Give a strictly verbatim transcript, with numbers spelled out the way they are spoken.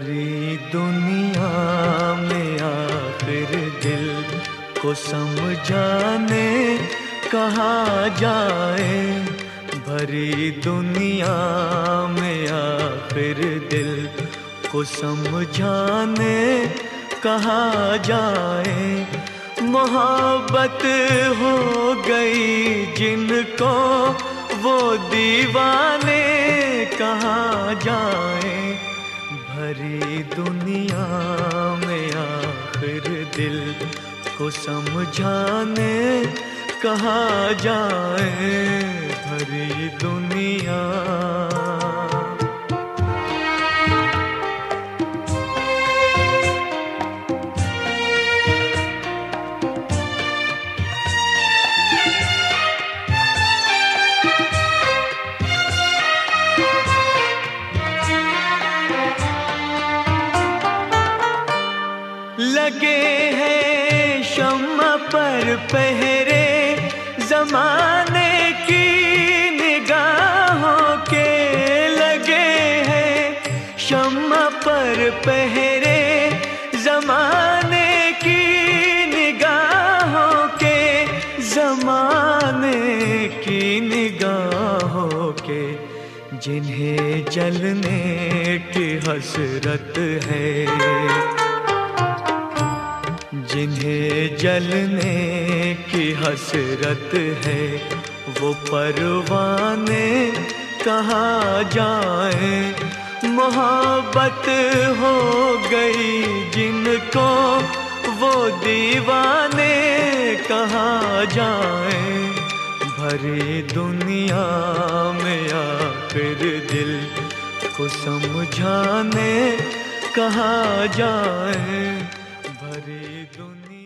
भरी दुनिया में आखिर दिल को समझाने कहाँ जाए। भरी दुनिया में आखिर दिल को समझाने कहाँ जाए। मोहब्बत हो गई जिनको वो दीवाने कहाँ जाए। भरी दुनिया में आखिर दिल को समझाने कहाँ जाए। भरी दुनिया लगे हैं शम्मा पर पहरे ज़माने की निगाहों के। लगे हैं शम्मा पर पहरे ज़माने की निगाहों के। ज़माने की निगाहों के जिन्हें जलने की हसरत है। जिन्हें जलने की हसरत है वो परवाने कहाँ जाए। मोहब्बत हो गई जिनको वो दीवाने कहाँ जाए। भरी दुनिया में आखिर दिल को समझाने कहाँ जाए। भरी दुनिया